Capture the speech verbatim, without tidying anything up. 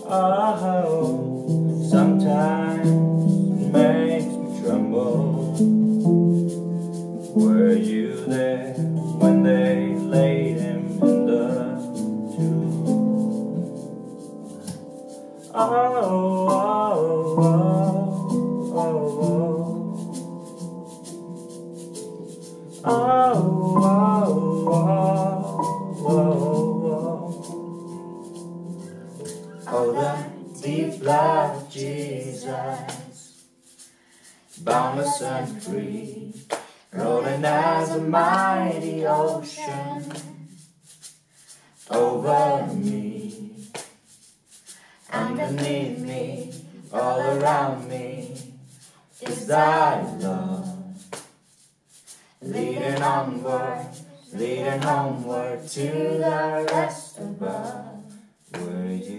Oh, sometimes it makes me tremble. Were you there when they laid him in the tomb? Oh, oh, oh, oh, oh, oh, oh, oh, oh, the deep love of Jesus, boundless and free, rolling as a mighty ocean over me, underneath me, all around me is thy love, leading onward, leading homeward to the rest above. Were you